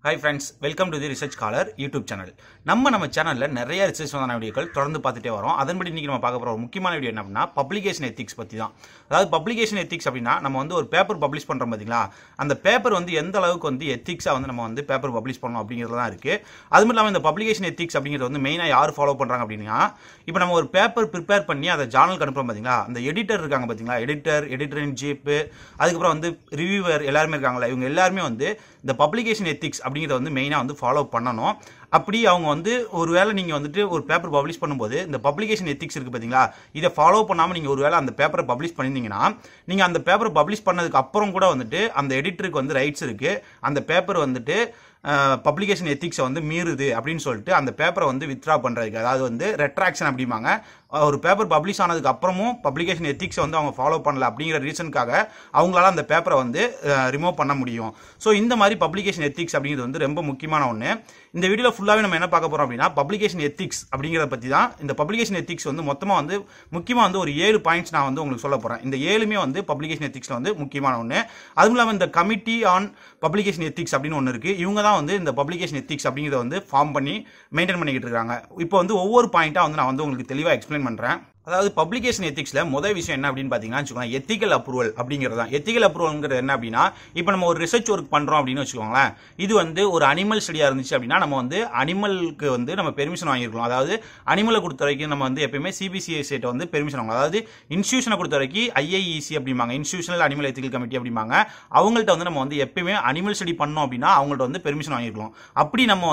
Hi friends, welcome to the Research Scholar YouTube channel. நம்ம சேனல்ல நிறைய ரிசர்ச் சம்பந்தமான வீடியோக்கள் தொடர்ந்து பார்த்துட்டே வரோம். அதன்படி இன்னைக்கு நம்ம பார்க்க போற ஒரு முக்கியமான வீடியோ என்ன அப்படினா பப்ளிகேஷன் எத்திக்ஸ் பத்தி தான். அதாவது பப்ளிகேஷன் எத்திக்ஸ் அப்படினா நம்ம ஒரு பேப்பர் பப்ளிஷ் பண்றோம் பாத்தீங்களா? அந்த பேப்பர் எந்த அளவுக்கு எத்திக்ஸா நம்ம பேப்பர் பப்ளிஷ் பண்ணனும் அப்படிங்கிறது தான் இருக்கு. அதுவும் இல்லாம இந்த பப்ளிகேஷன் எத்திக்ஸ் அப்படிங்கிறது மெயினா யார் ஃபாலோ பண்றாங்க அப்படினா இப்போ நம்ம ஒரு பேப்பர் ப்ரிப்பேர் பண்ணி அதை ஜர்னலுக்கு அனுப்புறோம் பாத்தீங்களா? அந்த எடிட்டர் இருக்காங்க பாத்தீங்களா? எடிட்டர் இன் சீஃப் அதுக்கு அப்புறம் ரிவ்யூவர் எல்லாரும் இருக்காங்களா? இவங்க எல்லாரும் இந்த பப்ளிகேஷன் எத்திக்ஸ் அப்படிங்கறத மெயினா ஃபாலோ பண்ணனும். அப்படி அவங்க ஒருவேளை நீங்க ஒரு பேப்பர் பப்ளிஷ் பண்ணும்போது இந்த பப்ளிகேஷன் எத்திக்ஸ் இருக்கு பாத்தீங்களா? இத ஃபாலோ பண்ணாம நீங்க ஒருவேளை அந்த பேப்பரை பப்ளிஷ் பண்ணிருந்தீங்கன்னா நீங்க அந்த பேப்பரை பப்ளிஷ் பண்ணதுக்கு அப்புறம் கூட அந்த எடிட்டருக்கு ரைட்ஸ் இருக்கு. அந்த பேப்பர் பப்ளிகேஷன் எத்திக்ஸ் மீறுது அப்படின்னு சொல்லிட்டு அந்த பேப்பரை வித்ரா பண்றதுக்கு, அதாவது ரெட்ராக்ஷன் அப்படிம்பாங்க. ஒரு பேப்பர் பப்ளிஷ் ஆனதுக்கு அப்புறமும் பப்ளிகேஷன் எத்திக்ஸ் அவங்க ஃபாலோ பண்ணல அப்படிங்கிற ரீசனுக்காக அவங்களால அந்த பேப்பரை ரிமூவ் பண்ண முடியும். ஸோ இந்த மாதிரி பப்ளிகேஷன் எத்திக்ஸ் அப்படிங்கிறது ரொம்ப முக்கியமான ஒன்று. இந்த வீடியோல ஃபுல்லாவே நம்ம என்ன பார்க்க போறோம் அப்படின்னா பப்ளிகேஷன் எத்திக்ஸ் அப்படிங்கறத பத்தி தான். இந்த பப்ளிகேஷன் எத்திக்ஸ் மொத்தமா முக்கியமா ஒரு 7 பாயிண்ட்ஸ் நான் உங்களுக்கு சொல்ல போறேன். இந்த 7மே பப்ளிகேஷன் எத்திக்ஸ்ல முக்கியமான ஒன்று. அதுவும் இல்லாம இந்த கமிட்டி ஆன் பப்ளிகேஷன் எத்திக்ஸ் அப்படின்னு ஒன்று இருக்கு. இவங்க தான் இந்த பப்ளிகேஷன் எத்திக்ஸ் அப்படிங்கறத ஃபார்ம் பண்ணி மெயின்டைன் பண்ணிக்கிட்டு இருக்காங்க. இப்போ ஒவ்வொரு பாயிண்டா நான் உங்களுக்கு தெளிவா எக்ஸ்பிளைன் பண்றேன். அதாவது பப்ளிகேஷன் எத்திக்ஸ்ல முதல் விஷயம் என்ன அப்படின்னு பாத்தீங்கன்னா எத்திக்கல் அப்ரூவல் அப்படிங்கிறது தான். எத்திக்கல் அப்ரூவல்ங்கிறது என்ன அப்படின்னா இப்போ நம்ம ஒரு ரிசர்ச் ஒர்க் பண்றோம் அப்படின்னு வச்சுக்கோங்களேன். இது ஒரு அனிமல் ஸ்டடியா இருந்துச்சு அப்படின்னா நம்ம அனிமலுக்கு நம்ம பெர்மிஷன் வாங்கிருக்கோம். அதாவது அனிமலை பொறுத்த வரைக்கும் நம்ம எப்பயுமே சிபிசிஐ பெர்மிஷன் வாங்கலாம். அதாவது இன்ஸ்டிடியூஷனை பொறுத்த வரைக்கும் ஐஐஇசி அப்படிம்பாங்க, இன்ஸ்டிடியூஷனல் அனிமல் எத்திக்கல் கமிட்டி அப்படிம்பாங்க. அவங்கள்ட்ட நம்ம எப்பயுமே அனிமல் ஸ்டடி பண்ணோம் அப்படின்னா அவங்கள்ட்ட பெர்மிஷன் வாங்கிருக்கோம். அப்படி நம்ம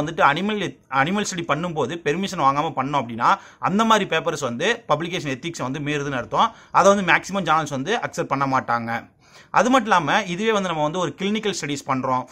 அனிமல் ஸ்டடி பண்ணும்போது பெர்மிஷன் வாங்காம பண்ணோம் அப்படின்னா அந்த மாதிரி பேப்பர்ஸ் பப்ளிகேஷன் எத்திக்ஸ் மீறுதுன்னு அர்த்தம். அதை மேக்ஸிமம் ஜர்னல்ஸ் அக்செப்ட் பண்ண மாட்டாங்க. அது மட்டும் இல்லாம இதுவே நம்ம ஒரு கிளினிக்கல் ஸ்டடிஸ் பண்றோம்,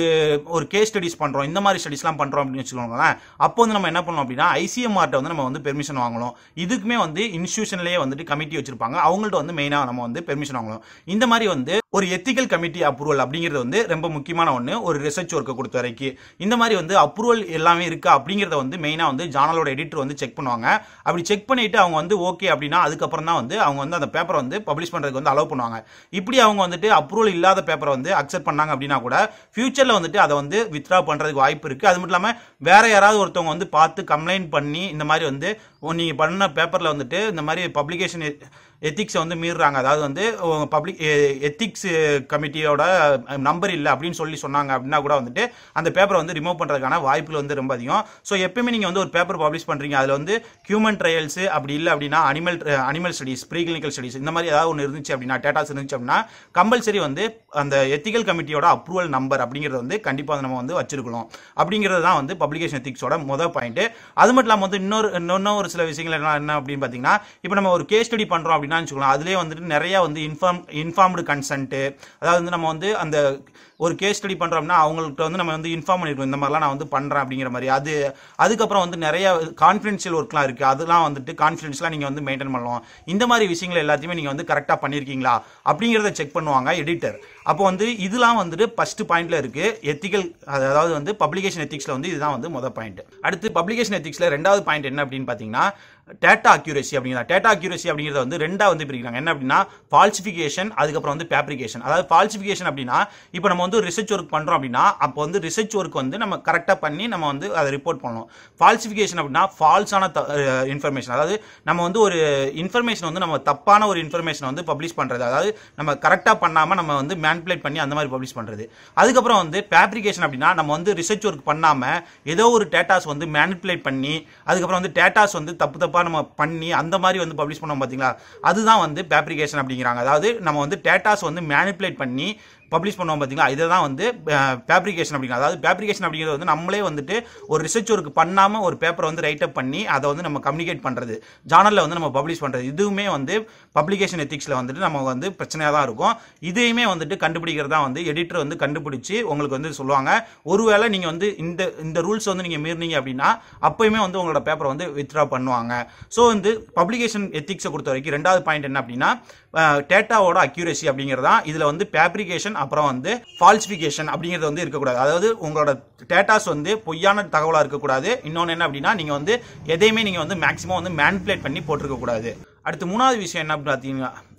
ஒரு கேஸ் ஸ்டடிஸ் பண்றோம், இந்த மாதிரி ஸ்டடிஸ்லாம் பண்றோம் அப்படின்னு வச்சுக்கோங்களேன். அப்போ நம்ம என்ன பண்ணோம் அப்படின்னா ஐசிஎம்ஆர்ட்ட நம்ம பெர்மிஷன் வாங்கணும். இதுக்குமே இன்ஸ்டிடியூஷன்லயே கமிட்டி வச்சிருப்பாங்க. அவங்கள்ட்ட மெயினா நம்ம பெர்மிஷன் வாங்கணும். இந்த மாதிரி ஒரு எத்திக்கல் கமிட்டி அப்ரூவல் அப்படிங்கிறது ரொம்ப முக்கியமான ஒன்று ஒரு ரிசர்ச் ஒர்க்கை கொடுத்த வரைக்கும். இந்த மாதிரி அப்ரூவல் எல்லாமே இருக்கா அப்படிங்கறத மெயினா ஜார்னலோட எடிட்டர் செக் பண்ணுவாங்க. அப்படி செக் பண்ணிட்டு அவங்க ஓகே அப்படின்னா அதுக்கப்புறம் தான் அவங்க அந்த பேப்பரை பப்ளிஷ் பண்றதுக்கு அலோவ் பண்ணுவாங்க. இப்படி அவங்க அப்ரூவல் இல்லாத பேப்பரை அக்செப்ட் பண்ணாங்க அப்படின்னா கூட ஃபியூச்சர்ல அதை வித்ரா பண்றதுக்கு வாய்ப்பு இருக்கு. அது மட்டும் இல்லாம வேற யாராவது ஒருத்தவங்க பார்த்து கம்ப்ளைண்ட் பண்ணி இந்த மாதிரி நீங்க பண்ண பேப்பர்ல இந்த மாதிரி பப்ளிகேஷன் எத்திக்ஸ் மீறுறாங்க, அதாவது பப்ளிக் எத்திக்ஸ் கமிட்டியோட நம்பர் இல்லை அப்படின்னு சொன்னாங்க அப்படின்னா கூட அந்த பேப்பரை ரிமூவ் பண்றதுக்கான வாய்ப்புகள் ரொம்ப அதிகம். ஸோ எப்பயுமே நீங்க ஒரு பேப்பர் பப்ளிஷ் பண்றீங்க, அதுல ஹியூமன் ட்ரையல்ஸ் அப்படி இல்லை அப்படின்னா animal studies, pre clinical studies இந்த மாதிரி ஏதாவது ஒன்று இருந்துச்சு அப்படின்னா டேட்டாஸ் இருந்துச்சு அப்படின்னா கம்பல்சரி அந்த எத்திக்கல் கமிட்டியோட அப்ரூவல் நம்பர் அப்படிங்கிறது கண்டிப்பா நம்ம வச்சிருக்கணும். அப்படிங்கிறது தான் பப்ளிகேஷன் எத்திக்ஸோட முதல் பாயிண்ட். அது மட்டும் இல்லாம இன்னொரு சில விஷயங்கள் என்ன அப்படின்னு பாத்தீங்கன்னா இப்போ நம்ம ஒரு கேஸ் ஸ்டடி பண்றோம் அப்படின்னா அதுலயே நிறைய இன்ஃபார்ம்டு கன்சென்ட், அதாவது நம்ம அந்த ஒரு கேஸ் ஸ்டடி பண்றோம்னா அவங்கள்ட்ட நம்ம இன்ஃபார்ம் பண்ணிருக்கோம் இந்த மாதிரிலாம் நான் பண்றேன் அப்படிங்கிற மாதிரி. அதுக்கப்புறம் நிறைய கான்ஃபிடென்ஷியல் ஒர்க்லாம் இருக்கு, அதெல்லாம் கான்ஃபிடென்ஸ்லாம் நீங்க மெயின்டைன் பண்ணலாம். இந்த மாதிரி விஷயங்கள் எல்லாத்தையுமே நீங்க கரெக்டா பண்ணிருக்கீங்களா அப்படிங்கறத செக் பண்ணுவாங்க எடிட்டர். அப்போ இதெல்லாம் ஃபர்ஸ்ட் பாயிண்ட்ல இருக்கு எத்திக்கல், அதாவது பப்ளிகேஷன் எத்திக்ஸ்ல இதுதான் முதல் பாயிண்ட். அடுத்து பப்ளிகேஷன் எத்திக்ஸ்ல ரெண்டாவது பாயிண்ட் என்ன அப்படின்னு பாத்தீங்கன்னா டேட்டா அக்யூரசி அப்படிங்கிறது. டேட்டா அக்யூரசி அப்படிங்கிறத ரெண்டா பிரிக்கிறாங்க. என்ன அப்படின்னா ஃபால்சிஃபிகேஷன், அதுக்கப்புறம் ஃபேப்ரிகேஷன். அதாவது ஃபால்சிஃபிகேஷன் அப்படின்னா இப்போ நம்ம ரிசர்ச் ஒர்க் பண்றோம் அப்படின்னா அப்போ ரிசர்ச் ஒர்க் நம்ம கரெக்டா பண்ணி நம்ம அதை ரிப்போர்ட் பண்ணணும். ஃபால்சிஃபிகேஷன் அப்படின்னா ஃபால்ஸான இன்ஃபர்மேஷன், அதாவது நம்ம ஒரு இன்ஃபர்மேஷன் நம்ம தப்பான ஒரு இன்ஃபர்மேஷன் பப்ளிஷ் பண்றது, அதாவது நம்ம கரெக்டா பண்ணாம நம்ம மேனிபுலேட் பண்ணி அந்த மாதிரி பப்ளிஷ் பண்றது. அதுக்கப்புறம் ஃபேப்ரிகேஷன் அப்படின்னா நம்ம ரிசர்ச் ஒர்க் பண்ணாம ஏதோ ஒரு டேட்டாஸ் மேனிபுலேட் பண்ணி அதுக்கப்புறம் டேட்டாஸ் தப்பு நம்ம பண்ணி அந்த மாதிரி பப்ளிஷ் பண்ணோம் பாத்தீங்களா, அதுதான் ஃபேப்ரிகேஷன் அப்படிங்கிறாங்க. அதாவது நம்ம டேட்டாஸ் மேனிபுலேட் பண்ணி பப்ளிஷ் பண்ணுவோம் பாத்தீங்களா, இதுதான் ஃபேப்ரிகேஷன் அப்படிங்கிறது. அதாவது ஃபேப்ரிகேஷன் அப்படிங்கிறது நம்மளே ஒரு ரிசர்ச் ஒர்க் பண்ணாம ஒரு பேப்பரை ரைட் அப் பண்ணி அதை நம்ம கம்யூனிகேட் பண்றது, ஜர்னல்ல நம்ம பப்ளிஷ் பண்றது, இதுவுமே பப்ளிகேஷன் எத்திக்ஸ்ல நம்ம பிரச்சனையா தான் இருக்கும். இதையுமே கண்டுபிடிக்கிறதா எடிட்டர் கண்டுபிடிச்சு உங்களுக்கு சொல்லுவாங்க. ஒருவேளை நீங்க இந்த ரூல்ஸ் நீங்க மீறினீங்க அப்படின்னா அப்பயுமே உங்களோட பேப்பரை வித்ரா பண்ணுவாங்க. ஸோ பப்ளிகேஷன் எத்திக்ஸை பொறுத்த வரைக்கும் ரெண்டாவது பாயிண்ட் என்ன அப்படின்னா டேட்டாவோட அக்யூரசி அப்படிங்கிறதா. இதுல ஃபேப்ரிகேஷன் அப்புறம் ஃபால்சிஃபிகேஷன் அப்படிங்கிறது இருக்கக்கூடாது. அதாவது உங்களோட டேட்டாஸ் பொய்யான தகவலா இருக்கக்கூடாது. இன்னொன்னு என்ன அப்படின்னா நீங்க எதையுமே நீங்க மேக்ஸிமம் மேனிபுலேட் பண்ணி போட்டிருக்க கூடாது. அடுத்து மூணாவது விஷயம் என்ன பார்த்தீங்கன்னா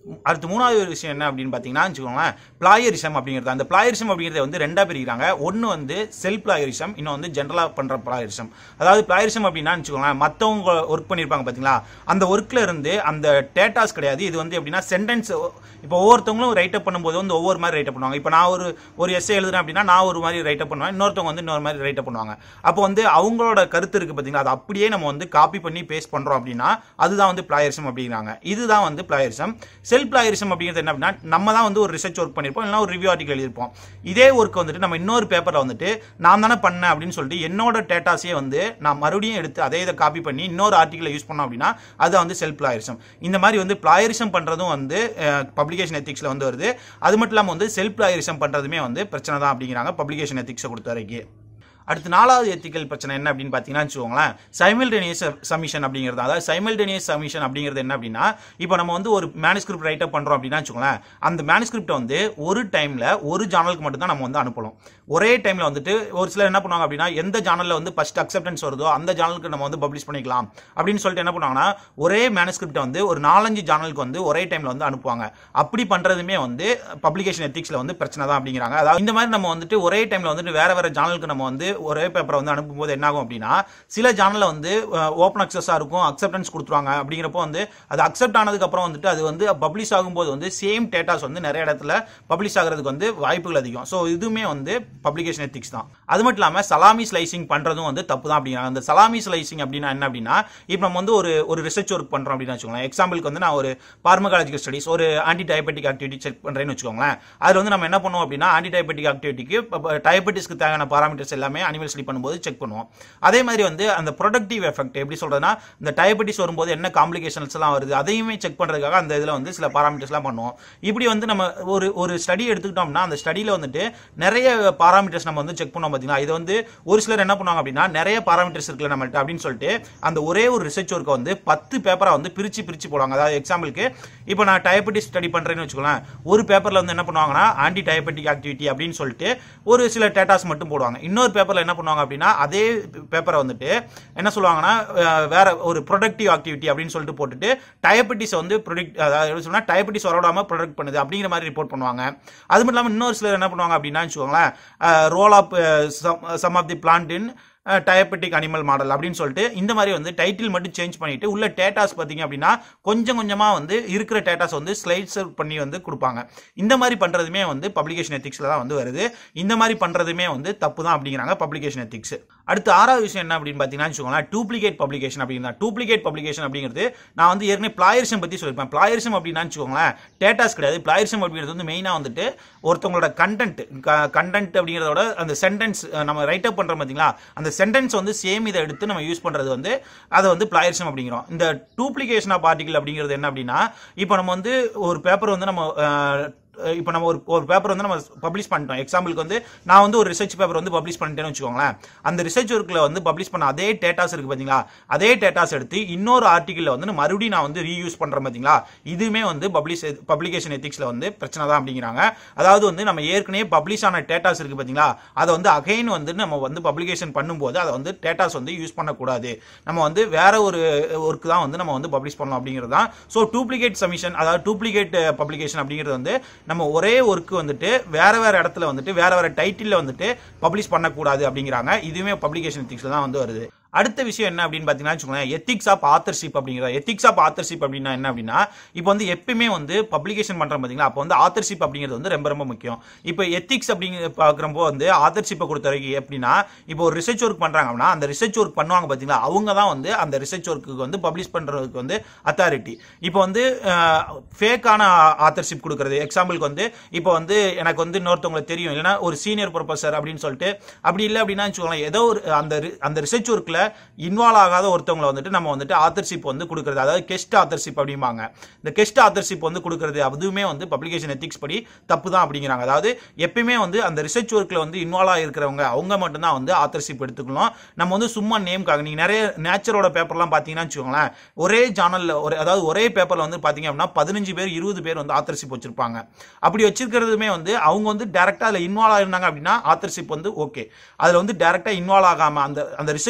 அடுத்து மூணாவது ஒரு விஷயம் என்ன அப்படின்னு பார்த்தீங்கன்னா வச்சுக்கோங்களேன், பிளாயரிசம் அப்படிங்கிறது. அந்த பிளாயரிசம் அப்படிங்கிறத வந்து ரெண்டா பிரிக்கிறாங்க. ஒன்று வந்து செல்ஃப் பிளாயரிசம், இன்னும் வந்து ஜென்ரலாக பண்ணுற பிளாயரிசம். அதாவது பிளாயரிசம் அப்படின்னா வச்சுக்கோங்களேன், மற்றவங்க ஒர்க் பண்ணியிருப்பாங்க பார்த்தீங்களா, அந்த ஒர்க்கில் இருந்து அந்த டேட்டாஸ் கிடையாது. இது வந்து எப்படின்னா சென்டென்ஸ், இப்போ ஒவ்வொருத்தவங்களும் ரைட் அப் பண்ணும்போது வந்து ஒவ்வொரு மாதிரி ரைட் அப் பண்ணுவாங்க. இப்போ நான் ஒரு எஸ்ஸே எழுதுறேன் அப்படின்னா நான் ஒரு மாதிரி ரைட் அப் பண்ணுவேன், இன்னொருத்தவங்க வந்து இன்னொரு மாதிரி ரைட் அப் பண்ணுவாங்க. அப்போ வந்து அவங்களோட கருத்து இருக்கு பார்த்தீங்களா, அது அப்படியே நம்ம வந்து காப்பி பண்ணி பேஸ்ட் பண்ணுறோம் அப்படின்னா அதுதான் வந்து பிளாயரிசம் அப்படிங்கிறாங்க. இதுதான் வந்து பிளாயரிசம். செல்ஃப் பிளாயரிசம் அப்படிங்கிறது என்ன அப்படின்னா, நம்ம தான் வந்து ஒரு ரிசர்ச் ஒர்க் பண்ணியிருப்போம், இல்லைனா ஒரு ரிவ்யூ ஆர்டிகல் எழுதியிருப்போம். இதே ஒர்க் வந்துட்டு நம்ம இன்னொரு பேப்பரில் வந்துட்டு நான் தானே பண்ணேன் அப்படின்னு சொல்லிட்டு என்னோட டேட்டாஸே வந்து நான் மறுபடியும் எடுத்து அதே இதை காப்பி பண்ணி இன்னொரு ஆர்டிகலை யூஸ் பண்ணோம் அப்படின்னா அதுதான் வந்து செல்ஃப் பிளாயரிசம். இந்த மாதிரி வந்து பிளாயரிசம் பண்ணுறதும் வந்து பப்ளிகேஷன் எத்திக்ஸில் வந்து வருது. அது மட்டும் இல்லாமல் வந்து செல்ஃப் பிளாயரிசம் பண்ணுறதுமே வந்து பிரச்சனை தான் அப்படிங்கிறாங்க பப்ளிகேஷன் எத்திக்ஸை பொறுத்த வரைக்கும். அடுத்து நாலாவது எத்திக்கல் பிரச்சனை என்ன அப்படின்னு பார்த்தீங்கன்னா வச்சுக்கோங்களேன், சைமல்டேனியஸ் சப்மிஷன் அப்படிங்கிறது. அதாவது சைமல்டேனியஸ் சப்மிஷன் அப்படிங்கிறது என்ன அப்படின்னா, இப்போ நம்ம வந்து ஒரு மேனுஸ்கிரிப்ட் ரைட் அப் பண்ணுறோம் அப்படின்னா வச்சுக்கோங்களேன், அந்த மேனுஸ்கிரிப்டை வந்து ஒரு டைமில் ஒரு ஜானலுக்கு மட்டும் தான் நம்ம வந்து அனுப்பலாம். ஒரே டைமில் வந்துட்டு ஒரு சிலர் என்ன பண்ணுவாங்க அப்படின்னா, எந்த ஜானலில் வந்து ஃபர்ஸ்ட் அக்செப்டன்ஸ் வருதோ அந்த ஜானலுக்கு நம்ம வந்து பப்ளிஷ் பண்ணிக்கலாம் அப்படின்னு சொல்லிட்டு என்ன பண்ணுவாங்கன்னா, ஒரே மேனுஸ்கிரிப்டை வந்து ஒரு 4-5 ஜானலுக்கு வந்து ஒரே டைமில் வந்து அனுப்புவாங்க. அப்படி பண்ணுறதுமே வந்து பப்ளிகேஷன் எத்திக்ஸில் வந்து பிரச்சனை தான் அப்படிங்கிறாங்க. அதாவது இந்த மாதிரி நம்ம வந்துட்டு ஒரே டைமில் வந்துட்டு வேற வேற ஜானலுக்கு நம்ம வந்து ஒரே பேப்பரை வந்து அனுப்பும்போது என்ன ஆகும் அப்படின்னா, சில ஜானலில் வந்து ஓப்பன் அக்சஸாக இருக்கும், அக்செப்டன்ஸ் கொடுத்துருவாங்க. அப்படிங்கிறப்போ வந்து அது அக்செப்ட் ஆனதுக்கு அப்புறம் வந்துட்டு அது வந்து பப்ளிஷ் ஆகும்போது வந்து சேம் டேட்டாஸ் வந்து நிறைய இடத்துல பப்ளிஷ் ஆகிறதுக்கு வந்து வாய்ப்புகள் அதிகம். ஸோ இதுவுமே வந்து பப்ளிகேஷன் எத்திக்ஸ் தான். அது மட்டும் இல்லாமல் சலாமி ஸ்லைசிங் பண்ணுறதும் வந்து தப்பு தான் அப்படிங்கிறாங்க. அந்த சலாமி ஸ்லைசிங் அப்படின்னா என்ன அப்படின்னா, இப்போ நம்ம வந்து ஒரு ரிசர்ச் ஒர்க் பண்ணுறோம் அப்படின்னு வச்சுக்கோங்களேன். எக்ஸாம்பிளுக்கு வந்து நான் ஒரு பார்மகாலஜிக்கல் ஸ்டடிஸ் ஒரு ஆன்டி டயபெட்டிக் ஆக்டிவிட்டி செக் பண்ணுறேன்னு வச்சுக்கோங்களேன். அதில் வந்து நம்ம என்ன பண்ணுவோம் அப்படின்னா, ஆன்டி டயபெட்டிக் ஆக்டிவிட்டிக்கு டயபெட்டிஸ்க்கு தேவையான பாராமீட்டர்ஸ் எல்லாமே அனிமல் ஸ்லீப் பண்ணும்போது செக் பண்ணுவோம். அதே மாதிரி வந்து அந்த ப்ரொடக்டிவ் எஃபெக்ட் எப்படி சொல்றதுன்னா, இந்த டயபெட்டிஸ் வரும்போது என்ன காம்ப்ளிகேஷன்ஸ் எல்லாம் வருது அதையுமே செக் பண்றதுக்காக அந்த இதில் வந்து சில பாராமீட்டர்ஸ்லாம் பண்ணுவோம். இப்படி வந்து நம்ம ஒரு ஸ்டடி எடுத்துக்கிட்டோம்னா அந்த ஸ்டடியில் வந்துட்டு நிறைய பாராமீட்டர்ஸ் நம்ம வந்து செக் பண்ணோம் பார்த்தீங்கன்னா, இது வந்து ஒரு சிலர் என்ன பண்ணுவாங்க அப்படின்னா, நிறைய பாராமீட்டர்ஸ் இருக்குல்ல நம்மள்ட்ட அப்படின்னு சொல்லிட்டு அந்த ஒரே ஒரு ரிசர்ச் ஒர்க்கை வந்து 10 பேப்பரா வந்து பிரிச்சு போடுவாங்க. அதாவது எக்ஸாம்பிளுக்கு இப்போ நான் டயபெட்டிஸ் ஸ்டடி பண்றேன்னு வச்சுக்கோங்களேன், ஒரு பேப்பர்ல வந்து என்ன பண்ணுவாங்கன்னா ஆன்டி டயபெட்டிக் ஆக்டிவிட்டி அப்படின்னு சொல்லிட்டு ஒரு சில டேட்டாஸ் மட்டும் போடுவாங்க. இன்னொரு பேப்பர்ல என்ன பண்ணுவாங்க அப்படின்னா, அதே பேப்பரை வந்துட்டு என்ன சொல்லுவாங்கன்னா, வேற ஒரு ப்ரொடக்டிவ் ஆக்டிவிட்டி அப்படின்னு சொல்லிட்டு போட்டுட்டு டயபெட்டிஸ் வந்து டயபெட்டிஸ் வரவிடாம ப்ரொடக்ட் பண்ணுது அப்படிங்கிற மாதிரி ரிப்போர்ட் பண்ணுவாங்க. அது மட்டும் இல்லாமல் இன்னொரு சிலர் என்ன பண்ணுவாங்க அப்படின்னா வச்சுக்கோங்களேன், role of some of the plant in diabetic animal model அப்படின்னு சொல்லிட்டு இந்த மாதிரி வந்து டைட்டில் மட்டும் சேஞ்ச் பண்ணிட்டு உள்ள டேட்டாஸ் பார்த்தீங்க அப்படின்னா கொஞ்சம் கொஞ்சமா வந்து இருக்கிற டேட்டாஸ் வந்து ஸ்லைட்ஸ் பண்ணி வந்து கொடுப்பாங்க. இந்த மாதிரி பண்றதுமே வந்து பப்ளிகேஷன் எத்திக்ஸ்ல தான் வந்து வருது. இந்த மாதிரி பண்றதுமே வந்து தப்பு தான் அப்படிங்கிறாங்க பப்ளிகேஷன் எத்திக்ஸ். அடுத்து ஆறாவது விஷயம் என்ன அப்படின்னு பார்த்தீங்கன்னா வச்சுக்கோங்களேன், டூப்ளிகேட் பப்ளிகேஷன் அப்படிங்கிறா. டூப்ளிகேட் பப்ளிகேஷன் அப்படிங்கிறது நான் வந்து ஏற்கனவே பிளாயரிசம் பத்தி சொல்லியிருப்பேன். பிளாயரிசம் அப்படின்னா வச்சுக்கோங்களேன் டேட்டாஸ் கிடையாது. பிளாயரிசம் அப்படிங்கிறது வந்து மெயினா வந்துட்டு ஒருத்தவங்களோட கண்டென்ட் அப்படிங்கிறதோட அந்த சென்டென்ஸ் நம்ம ரைட் அப் பண்றோம் பார்த்தீங்களா, அந்த சென்டென்ஸ் வந்து சேம் இதை எடுத்து நம்ம யூஸ் பண்றது வந்து அதை வந்து பிளாயரிசம் அப்படிங்கிறோம். இந்த டூப்ளிகேஷன் ஆஃப் ஆர்டிகல் அப்படிங்கிறது என்ன அப்படின்னா, இப்போ நம்ம வந்து ஒரு பேப்பர் வந்து நம்ம இப்போ நம்ம ஒரு பேப்பர் வந்து நம்ம பப்ளிஷ் பண்ணிட்டோம். எக்ஸாம்பிளுக்கு வந்து நான் வந்து ஒரு ரிசர்ச் பேப்பர் வந்து பப்ளிஷ் பண்ணிட்டேன்னு வச்சுக்கோங்களேன். அந்த ரிசர்ச் ஒர்க்கில் வந்து பப்ளிஷ் பண்ண அதே டேட்டாஸ் இருக்கு பார்த்தீங்களா, அதே டேட்டாஸ் எடுத்து இன்னொரு ஆர்டிகலில் வந்து மறுபடியும் நான் வந்து ரீயூஸ் பண்ணுறேன் பார்த்தீங்களா, இதுவுமே வந்து பப்ளிகேஷன் எத்திக்ஸில் வந்து பிரச்சனை தான் அப்படிங்கிறாங்க. அதாவது வந்து நம்ம ஏற்கனவே பப்ளிஷ் ஆன டேட்டாஸ் இருக்கு பார்த்தீங்களா, அதை வந்து அகைன் வந்து நம்ம வந்து பப்ளிகேஷன் பண்ணும்போது அதை வந்து டேட்டாஸ் வந்து யூஸ் பண்ணக்கூடாது. நம்ம வந்து வேற ஒரு ஒர்க் தான் வந்து நம்ம வந்து பப்ளிஷ் பண்ணணும் அப்படிங்கிறது தான். ஸோ டூப்ளிகேட் சப்மிஷன், அதாவது டூப்ளிகேட் பப்ளிகேஷன் அப்படிங்கிறது வந்து நம்ம ஒரே ஒர்க் வந்துட்டு வேற இடத்துல வந்துட்டு வேற டைட்டில் வந்துட்டு பப்ளிஷ் பண்ணக்கூடாது அப்படிங்கிறாங்க. இதுவுமே பப்ளிகேஷன் எத்திக்ஸ்ல தான் வந்து வருது. அடுத்த விஷயம் என்ன அப்படின்னு பார்த்தீங்கன்னா எத்திக்ஸ் ஆஃப் ஆத்தர்ஷிப் அப்படிங்கிற. எத்திக்ஸ் ஆஃப் ஆத்தர்ஷிப் அப்படின்னா என்ன அப்படின்னா, இப்போ வந்து எப்பயுமே வந்து பப்ளிகேஷன் பண்றோம் பார்த்தீங்களா, அப்போ வந்து ஆத்தர்ஷிப் அப்படிங்கிறது வந்து ரொம்ப முக்கியம். இப்போ எத்திக்ஸ் அப்படிங்கிற பார்க்குறப்போ வந்து ஆத்தர்ஷிப்பை பொறுத்த வரைக்கும் எப்படின்னா, இப்போ ஒரு ரிசர்ச் ஒர்க் பண்றாங்க அப்படின்னா அந்த ரிசர்ச் ஒர்க் பண்ணுவாங்க பார்த்தீங்களா, அவங்க தான் வந்து அந்த ரிசர்ச் ஒர்க்கு வந்து பப்ளிஷ் பண்றதுக்கு வந்து அத்தாரிட்டி. இப்போ வந்து ஃபேக்கான ஆத்தர்ஷிப் கொடுக்கறது, எக்ஸாம்பிளுக்கு வந்து இப்போ வந்து எனக்கு வந்து இன்னொருத்தவங்களுக்கு தெரியும், இல்லைன்னா ஒரு சீனியர் ப்ரொஃபசர் அப்படின்னு சொல்லிட்டு, அப்படி இல்லை அப்படின்னா வச்சுக்கோங்களேன், ஏதோ ஒரு அந்த ரிசர்ச் ஒர்க்ல இன்வால்வ் ஆகாத ஒருத்தவங்களை வந்துட்டு நம்ம வந்துட்டு ஆத்தர்ஷிப் வந்து கொடுக்கிறது, அதாவது கெஸ்ட் ஆத்தர்ஷிப் அப்படிம்பாங்க. இந்த கெஸ்ட் ஆத்தர்ஷிப் வந்து கொடுக்கிறது அதுவுமே வந்து பப்ளிகேஷன் எத்திக்ஸ் படி தப்பு தான் அப்படிங்கிறாங்க. அதாவது எப்பயுமே வந்து அந்த ரிசர்ச் ஒர்க்ல வந்து இன்வால்வ் ஆகிருக்கிறவங்க அவங்க மட்டும் தான் வந்து ஆத்தர்ஷிப் எடுத்துக்கணும். நம்ம வந்து சும்மா நேம்காக, நீங்க நிறைய நேச்சரோட பேப்பர்லாம் பார்த்தீங்கன்னா வச்சுக்கோங்களேன், ஒரே ஜானல்ல அதாவது ஒரே பேப்பர்ல வந்து பார்த்தீங்க அப்படின்னா 15 பேர் 20 பேர் வந்து ஆத்தர்ஷிப் வச்சிருப்பாங்க. அப்படி வச்சிருக்கிறதுமே வந்து அவங்க வந்து டைரக்டா அதில் இன்வால்வ் ஆயிருந்தாங்க அப்படின்னா ஆத்தர்ஷிப் வந்து ஓகே. அதுல வந்து டைரக்டா இன்வால்வ் ஆகாம அந்த ரிசர்ச் ஒர்க்கை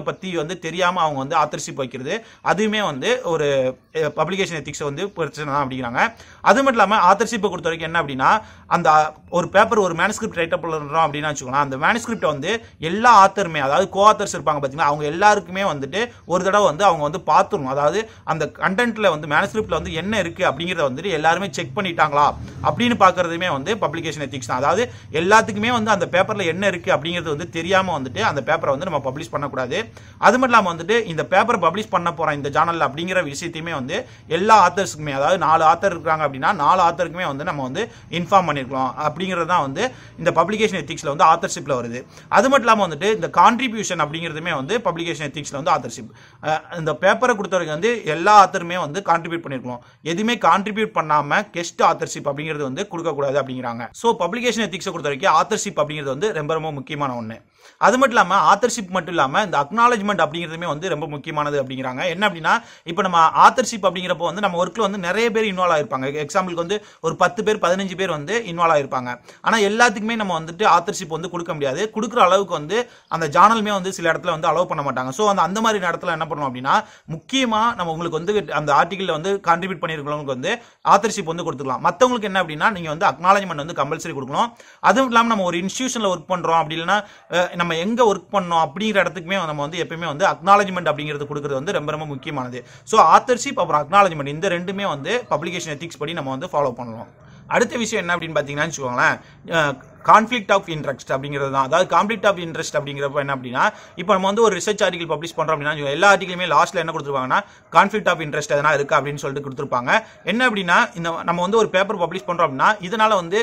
பத்தி வந்து தெரியாம அவங்க வந்து ஆத்தர்ஷிப் வைக்கிறது அதுவுமே வந்து ஒரு பப்ளிகேஷன் எத்திக்ஸ் வந்து பிரச்சனை தான் அப்படிங்கிறாங்க. அது மட்டும் இல்லாமல் ஆத்தர்ஷிப்பை பொறுத்த வரைக்கும் என்ன அப்படின்னா, அந்த ஒரு பேப்பர் ஒரு மேனுஸ்கிரிப்ட் ரைட்டப் பண்ணுறோம் அப்படின்னு வச்சுக்கோங்களேன், அந்த மேனுஸ்கிரிப்டை வந்து எல்லா ஆத்தருமே, அதாவது கோ ஆத்தர்ஸ் இருப்பாங்க பார்த்தீங்கன்னா, அவங்க எல்லாருக்குமே வந்துட்டு ஒரு தடவை வந்து அவங்க வந்து பார்த்துடணும். அதாவது அந்த கண்டென்ட்ல வந்து மேனுஸ்கிரிப்ட்ல வந்து என்ன இருக்கு அப்படிங்கிறத வந்துட்டு எல்லாருமே செக் பண்ணிட்டாங்களா அப்படின்னு பார்க்கறதுமே வந்து பப்ளிகேஷன் எத்திக்ஸ் தான். அதாவது எல்லாத்துக்குமே வந்து அந்த பேப்பர்ல என்ன இருக்கு அப்படிங்கிறது வந்து தெரியாம வந்துட்டு அந்த பேப்பரை வந்து நம்ம பப்ளிஷ் பண்ணக்கூடாது. அது மட்டும் இல்லாமல் வந்துட்டு இந்த பேப்பரை பப்ளிஷ் பண்ண போறோம் இந்த ஜார்னல் அப்படிங்கிற விஷயத்தையுமே வந்து எல்லா ஆத்தர்ஸுக்குமே, அதாவது 4 ஆத்தர் இருக்காங்க அப்படின்னா 4 ஆத்தருக்குமே வந்து நம்ம வந்து இன்ஃபார்ம் பண்ணிருக்கலாம் அப்படிங்கிறது தான் வந்து இந்த பப்ளிகேஷன் எத்திக்ஸ்ல வந்து ஆத்தர்ஷிப்ல வருது. அது மட்டும் இல்லாமல் வந்துட்டு இந்த கான்ட்ரிபியூஷன் அப்படிங்கிறதுமே வந்து பப்ளிகேஷன் எத்திக்ஸ்ல வந்து ஆத்தர்ஷிப். இந்த பேப்பரை கொடுத்தவரைக்கும் வந்து எல்லா ஆத்தருமே வந்து கான்ட்ரிபியூட் பண்ணிருக்கணும். எதுவுமே கான்ட்ரிபியூட் பண்ணாம கெஸ்ட் ஆத்தர்ஷிப் அப்படிங்கிறது வந்து கொடுக்கக்கூடாது அப்படிங்கிறாங்க. ஸோ பப்ளிகேஷன் எத்திக்ஸை பொறுத்த வரைக்கும் ஆத்தர்ஷிப் அப்படிங்கிறது வந்து ரொம்ப ரொம்ப முக்கியமான ஒன்று. அது மட்டும் இல்லாமல் ஆத்தர்ஷிப் மட்டும் இல்லாமல் இந்த அக்னாலஜ்மெண்ட் அப்படிங்கிறதுமே வந்து ரொம்ப முக்கியமானது அப்படிங்கிறாங்க. என்ன அப்படின்னா, இப்போ நம்ம ஆத்தர்ஷிப் அப்படிங்கிறப்போ வந்து நம்ம ஒர்க்கில் வந்து நிறைய பேர் இன்வால்வ் ஆயிருப்பாங்க. எக்ஸாம்பிளுக்கு வந்து ஒரு 10 பேர் 15 பேர் வந்து இன்வால்வ் ஆயிருப்பாங்க. ஆனால் எல்லாத்துக்குமே நம்ம வந்துட்டு ஆத்தர்ஷிப் வந்து கொடுக்க முடியாது. கொடுக்குற அளவுக்கு வந்து அந்த ஜார்னலுமே வந்து சில இடத்துல வந்து அலோவ் பண்ண மாட்டாங்க. ஸோ அந்த மாதிரி இடத்துல என்ன பண்ணுவோம் அப்படின்னா, முக்கியமாக நம்ம உங்களுக்கு வந்து அந்த ஆர்டிகலில் வந்து கான்ட்ரிபியூட் பண்ணியிருக்கிறவங்களுக்கு வந்து ஆத்தர்ஷிப் வந்து கொடுத்துக்கலாம். மற்றவங்களுக்கு என்ன அப்படின்னா, நீங்கள் வந்து அக்னாலஜ்மெண்ட் வந்து கம்பல்சரி கொடுக்கணும். அதுவும் இல்லாமல் நம்ம ஒரு இன்ஸ்டியூஷனில் ஒர்க் பண்ணுறோம் அப்படி இல்லைன்னா நம்ம எங்க ஒர்க் பண்ணோம் அப்படிங்கிற இடத்துக்குமே நம்ம வந்து எப்பயுமே வந்து அக்னாலஜ்மெண்ட் அப்படிங்கிறது கொடுக்கிறது வந்து ரொம்ப ரொம்ப முக்கியமானது. ஸோ ஆத்தர்ஷிப் அப்புறம் அக்னாலஜ்மெண்ட் இந்த ரெண்டுமே வந்து பப்ளிகேஷன் எத்திக்ஸ் படி நம்ம வந்து ஃபாலோ பண்ணலாம். அடுத்த விஷயம் என்ன அப்படின்னு பார்த்தீங்கன்னா வச்சுக்கோங்களேன், கான்ஃபிளிக்ட் ஆஃப் இன்ட்ரெஸ்ட் அப்படிங்கிறது தான். அதாவது கான்ஃபிளிக்ட் ஆஃப் இன்ட்ரெஸ்ட் அப்படிங்கிறப்ப என்ன அப்படின்னா, இப்போ நம்ம வந்து ஒரு ரிசர்ச் ஆர்டிகல் பப்ளிஷ் பண்றோம் அப்படின்னா எல்லா ஆர்டிகலுமே லாஸ்ட்ல என்ன கொடுத்துருப்பாங்கன்னா கான்ஃபிளிக்ட் ஆஃப் இன்ட்ரெஸ்ட் எதனா இருக்கு அப்படின்னு சொல்லிட்டு கொடுத்துருப்பாங்க. என்ன அப்படின்னா, இந்த நம்ம வந்து ஒரு பேப்பர் பப்ளிஷ் பண்றோம் அப்படின்னா இதனால வந்து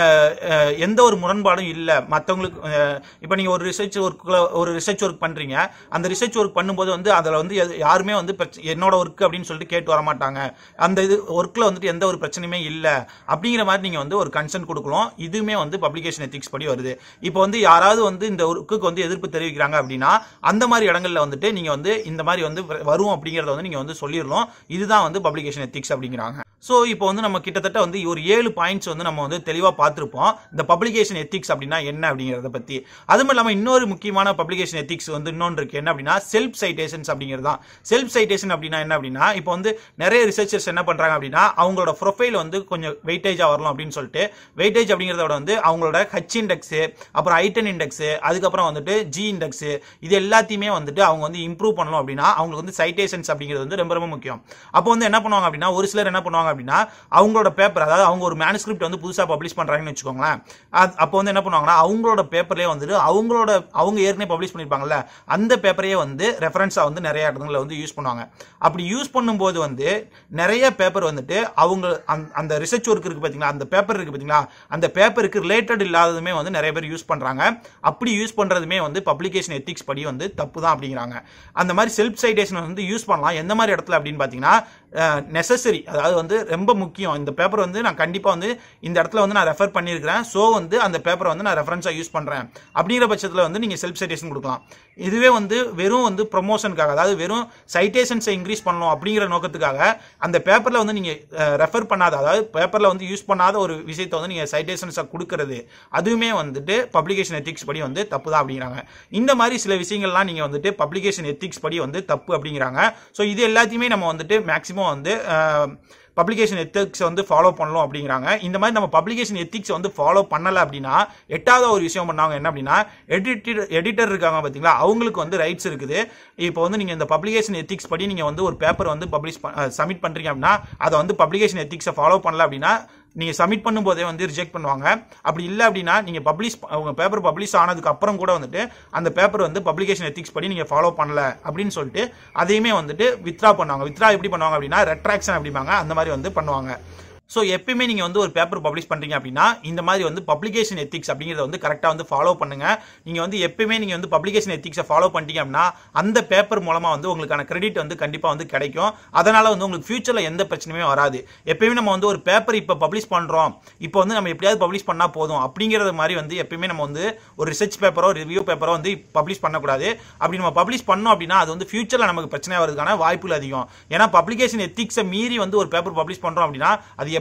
எந்த ஒரு முரண்பாடும் இல்லை மற்றவங்களுக்கு. இப்போ நீங்க ஒரு ரிசர்ச் ஒர்க் பண்றீங்க, அந்த ரிசர்ச் ஒர்க் பண்ணும்போது வந்து அதில் வந்து யாருமே வந்து என்னோட ஒர்க் அப்படின்னு சொல்லிட்டு கேட்டு வர மாட்டாங்க. அந்த இது ஒர்க்ல வந்துட்டு எந்த ஒரு பிரச்சனையுமே இல்லை அப்படிங்கிற மாதிரி நீங்க வந்து ஒரு கன்சென்ட் கொடுக்கலாம். இதுவுமே வந்து பப்ளிகேஷன் எத்திக்ஸ் படி வருது. இப்போ வந்து யாராவது வந்து இந்த ஒர்க்குக்கு வந்து எதிர்ப்பு தெரிவிக்கிறாங்க அப்படின்னா அந்த மாதிரி இடங்கள்ல வந்துட்டு நீங்க வந்து இந்த மாதிரி வந்து வரும் அப்படிங்கறத வந்து நீங்க வந்து சொல்லிடலாம். இதுதான் வந்து பப்ளிகேஷன் எத்திக்ஸ் அப்படிங்கிறாங்க. ஸோ இப்போ வந்து நம்ம கிட்டத்தட்ட வந்து ஒரு 7 பாயிண்ட்ஸ் வந்து நம்ம வந்து தெளிவாக பார்த்துருப்போம் இந்த பப்ளிகேஷன் எத்திக்ஸ் அப்படின்னா என்ன அப்படிங்கிறத பற்றி. அதுவும் இல்லாமல் இன்னொரு முக்கியமான பப்ளிகேஷன் எத்திக்ஸ் வந்து இன்னொன்று இருக்கு. என்ன அப்படின்னா, செல்ஃப் சைட்டேஷன்ஸ் அப்படிங்கிறது தான். செல்ஃப் சைட்டேஷன் அப்படின்னா என்ன அப்படின்னா, இப்போ வந்து நிறைய ரிசர்ச்சர்ஸ் என்ன பண்ணுறாங்க அப்படின்னா, அவங்களோட ப்ரொஃபைல் வந்து கொஞ்சம் வெயிட்டேஜாக வரலாம் அப்படின்னு சொல்லிட்டு, வெயிட்டேஜ் அப்படிங்கிறத விட வந்து அவங்களோட ஹச் இண்டெக்ஸ், அப்புறம் ஐட்டன் இண்டெக்ஸ், அதுக்கப்புறம் வந்துட்டு ஜி இண்டெக்ஸ், இது எல்லாத்தையுமே வந்துட்டு அவங்க வந்து இம்ப்ரூவ் பண்ணணும் அப்படின்னா அவங்களுக்கு வந்து சைட்டேஷன்ஸ் அப்படிங்கிறது வந்து ரொம்ப ரொம்ப முக்கியம். அப்போ வந்து என்ன பண்ணுவாங்க அப்படின்னா, ஒரு சிலர் என்ன பண்ணுவாங்க அப்படின்னா, அவங்களோட பேப்பர், அதாவது அவங்க ஒரு மேனுஸ்கிரிப்ட் வந்து புதுசா பப்ளிஷ் பண்றாங்கன்னு வச்சுக்கோங்களேன், அப்போ வந்து என்ன பண்ணுவாங்கன்னா அவங்களோட பேப்பர்லயே வந்துட்டு அவங்க ஏற்கனவே பப்ளிஷ் பண்ணிருப்பாங்கல்ல அந்த பேப்பரையே வந்து ரெஃபரன்ஸா வந்து நிறைய இடத்துல வந்து யூஸ் பண்ணுவாங்க. அப்படி யூஸ் பண்ணும்போது வந்து நிறைய பேப்பர் வந்துட்டு அவங்க அந்த ரிசர்ச் ஒர்க் இருக்கு பாத்தீங்களா, அந்த பேப்பர் இருக்கு பாத்தீங்களா, அந்த பேப்பருக்கு ரிலேட்டட் இல்லாததுமே வந்து நிறைய பேர் யூஸ் பண்றாங்க. அப்படி யூஸ் பண்றதுமே வந்து பப்ளிகேஷன் எத்திக்ஸ் படி வந்து தப்பு தான் அப்படிங்கிறாங்க. அந்த மாதிரி செல்ஃப் சைட்டேஷன் வந்து யூஸ் பண்ணலாம். எந்த மாதிரி இடத்துல அப்படின்னு பாத்தீங்கன்னா, நெசசரி, அதாவது வந்து ரொம்ப முக்கியம், இந்த பேப்பர் வந்து நான் கண்டிப்பா வந்து இந்த இடத்துல வந்து நான் ரெஃபர் பண்ணியிருக்கிறேன், சோ வந்து அந்த பேப்பரை வந்து நான் ரெஃபரன்ஸா யூஸ் பண்றேன் அப்படிங்கிற பட்சத்தில் வந்து நீங்க செல்ஃப் சைட்டேஷன் கொடுக்கலாம். இதுவே வந்து வெறும் வந்து ப்ரொமோஷனுக்காக, அதாவது வெறும் சைட்டேஷன்ஸை இன்க்ரீஸ் பண்ணணும் அப்படிங்கிற நோக்கத்துக்காக அந்த பேப்பர்ல வந்து நீங்க ரெஃபர் பண்ணாத, அதாவது பேப்பர்ல வந்து யூஸ் பண்ணாத ஒரு விஷயத்தை வந்து நீங்க சைட்டேஷன்ஸா கொடுக்கறது, அதுவுமே வந்துட்டு பப்ளிகேஷன் எத்திக்ஸ் படி வந்து தப்பு தான் அப்படிங்கிறாங்க. இந்த மாதிரி சில விஷயங்கள்லாம் நீங்க வந்துட்டு பப்ளிகேஷன் எத்திக்ஸ் படி வந்து தப்பு அப்படிங்கிறாங்க. ஸோ இது எல்லாத்தையுமே நம்ம வந்துட்டு மேக்சிமம் வந்து பப்ளிகேஷன் எத்திக்ஸ் வந்து ஃபாலோ பண்ணலாம் அப்படிங்கிறாங்க. இந்த மாதிரி நம்ம பப்ளிகேஷன் எத்திக்ஸ் வந்து ஃபாலோ பண்ணல அப்படின்னா எட்டாவது ஒரு விஷயம் பண்ணாங்க என்ன அப்படின்னா, எடிட்டர் இருக்காங்க பாத்தீங்களா, அவங்களுக்கு வந்து ரைட்ஸ் இருக்குது. இப்போ வந்து நீங்க இந்த பப்ளிகேஷன் எத்திக்ஸ் படி நீங்க வந்து ஒரு பேப்பர் வந்து சப்மிட் பண்றீங்க அப்படின்னா அதை வந்து பப்ளிகேஷன் எத்திக்ஸை ஃபாலோ பண்ணல அப்படின்னா நீங்க சப்மிட் பண்ணும்போதே வந்து ரிஜெக்ட் பண்ணுவாங்க. அப்படி இல்லை அப்படின்னா நீங்க உங்க பேப்பர் பப்ளிஷ் ஆனதுக்கு அப்புறம் கூட வந்துட்டு அந்த பேப்பர் வந்து பப்ளிகேஷன் எத்திக்ஸ் படி நீங்க ஃபாலோ பண்ணல அப்படின்னு சொல்லிட்டு அதையுமே வந்துட்டு வித்ரா பண்ணுவாங்க. வித்ரா எப்படி பண்ணுவாங்க அப்படின்னா ரெட்ராக்ஷன் அப்படிம்பாங்க, அந்த மாதிரி வந்து பண்ணுவாங்க. ஸோ எப்பயுமே நீங்கள் வந்து ஒரு பேப்பர் பப்ளிஷ் பண்ணுறீங்க அப்படின்னா இந்த மாதிரி வந்து பப்ளிகேஷன் எத்திக்ஸ் அப்படிங்கிறத வந்து கரெக்டாக வந்து ஃபாலோ பண்ணுங்க. நீங்கள் வந்து எப்பயுமே நீங்கள் வந்து பப்ளிகேஷன் எத்திக்ஸை ஃபாலோ பண்ணிட்டீங்க அப்படின்னா அந்த பேப்பர் மூலமாக வந்து உங்களுக்கான கிரெடிட் வந்து கண்டிப்பாக வந்து கிடைக்கும். அதனால வந்து உங்களுக்கு ஃபியூச்சரில் எந்த பிரச்சனையுமே வராது. எப்பயுமே நம்ம வந்து ஒரு பேப்பர் இப்போ பப்ளிஷ் பண்ணுறோம், இப்போ வந்து நம்ம எப்படியாவது பப்ளிஷ் பண்ணால் போதும் அப்படிங்கிறது மாதிரி வந்து எப்பயுமே நம்ம வந்து ஒரு ரிசர்ச் பேப்பரோ ரிவ்யூ பேப்பரோ வந்து பப்ளிஷ் பண்ணக்கூடாது. அப்படி நம்ம பப்ளிஷ் பண்ணோம் அப்படின்னா அது வந்து ஃபியூச்சரில் நமக்கு பிரச்சனை வரதுக்கான வாய்ப்புகள் அதிகம். ஏன்னா பப்ளிகேஷன் எத்திக்ஸை மீறி வந்து ஒரு பேப்பர் பப்ளிஷ் பண்ணுறோம் அப்படின்னா அது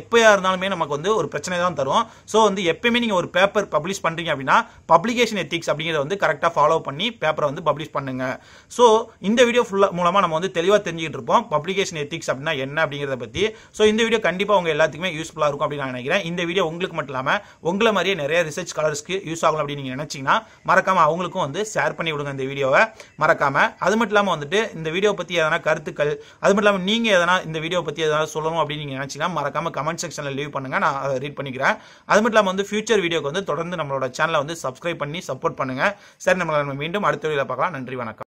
எப்பயா இருந்தாலுமே நமக்கு வந்து ஒரு பிரச்சனை தான் தரும். ஸோ வந்து எப்பயுமே நீங்க ஒரு பேப்பர் பப்ளிஷ் பண்றீங்க அப்படின்னா பப்ளிகேஷன் எத்திக்ஸ் அப்படிங்கிறத வந்து கரெக்டாக ஃபாலோ பண்ணி பேப்பரை வந்து பப்ளிஷ் பண்ணுங்க. ஸோ இந்த வீடியோ மூலமா நம்ம வந்து தெளிவாக தெரிஞ்சுக்கிட்டு இருப்போம் பப்ளிகேஷன் எத்திக்ஸ் அப்படின்னா என்ன அப்படிங்கிறத பத்தி. ஸோ இந்த வீடியோ கண்டிப்பாக உங்க எல்லாத்துக்குமே யூஸ்ஃபுல்லாக இருக்கும் அப்படின்னு நான் நினைக்கிறேன். இந்த வீடியோ உங்களுக்கு மட்டும் இல்லாமல் உங்களை மாதிரியே நிறைய ரிசர்ச் ஸ்காலர்ஸ்க்கு யூஸ் ஆகும் அப்படின்னு நீங்க நினைச்சீங்கன்னா மறக்காம அவங்களுக்கும் வந்து ஷேர் பண்ணி விடுங்க இந்த வீடியோவை மறக்காம. அது மட்டும் இல்லாமல் வந்துட்டு இந்த வீடியோ பத்தி எதனா கருத்துக்கள், அது மட்டும் இல்லாமல் நீங்க எதனா இந்த வீடியோ பத்தி எதனா சொல்லணும் அப்படின்னு நீங்க நினைச்சீங்கன்னா மறக்காம கமெண்ட் செக்ஷன்ல லீவ் பண்ணுங்க, நான் அதை ரீட் பண்ணிக்கிறேன். அது மட்டும் இல்லாமல் வந்து ஃபியூச்சர் வீடியோக்கு வந்து தொடர்ந்து நம்மளோட சேனலை வந்து சப்ஸ்கிரைப் பண்ணி சப்போர்ட் பண்ணுங்க. சரி, நம்ம மீண்டும் அடுத்த வீடியோல பார்க்கலாம். நன்றி, வணக்கம்.